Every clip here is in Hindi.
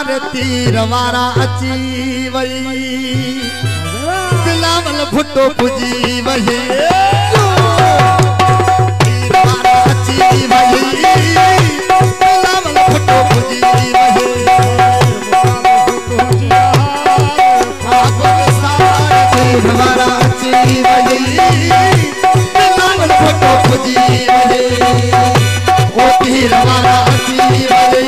तीर वारा अची वई बिलावल फुटो पुजी वही तीर वारा अची वई बिलावल फुटो पुजी वही तीर वारा अची वई बिलावल फुटो पुजी वही ओ तीर वारा अची वई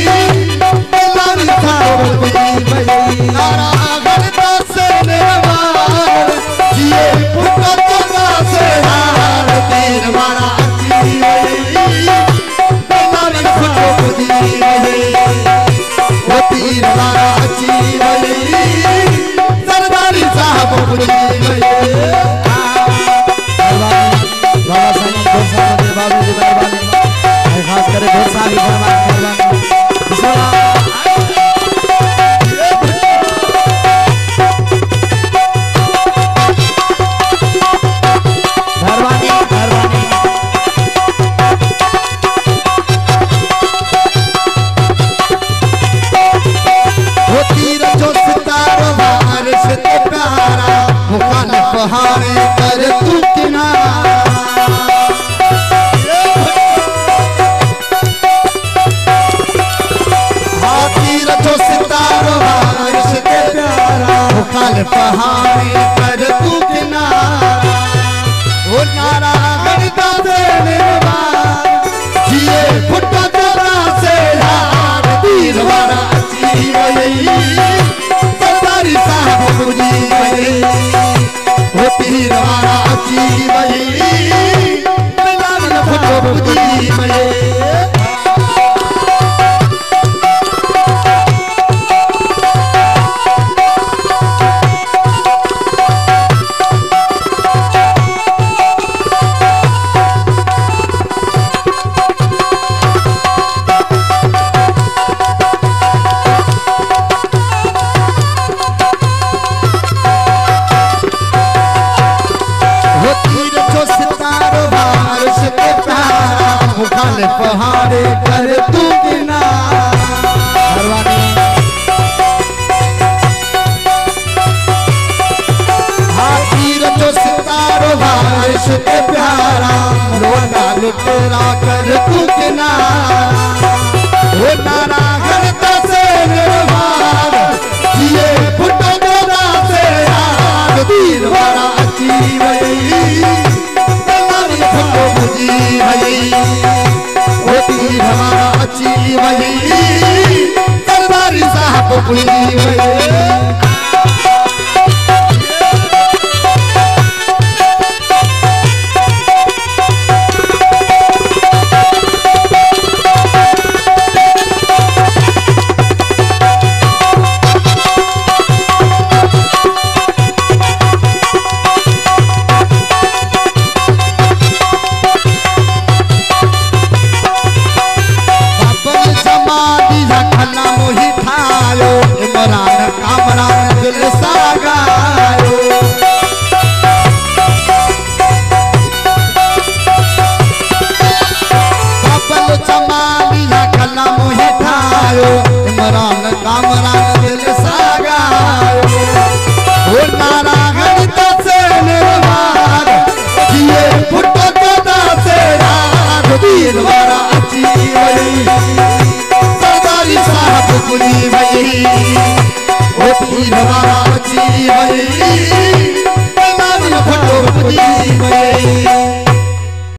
पहाड़ी कर तू किनारा ओ नारा गणिता से निर्वाण जिए फुटा तेरा से यार तीर वारा अची वई सरदारी साहब बुझी वई ओ तीर वारा अची वई बिलावल फुटो बुझी वई पहाड़े कर तू किनारा तीर जो सितारो बारिश के प्यारा रोना लुटेरा कर तू किनारा ओ नारा गणता से निर्वाण जिए फुटो देना से यार तीर वारा अची वई बिलावल फुटो बुझी वई तीर हमारा अची वही सरदारी साहब बुझी वही सरदारी साहब बुझी वई ओ तीर वारा अची वई बिलावल फुटो बुझी वई।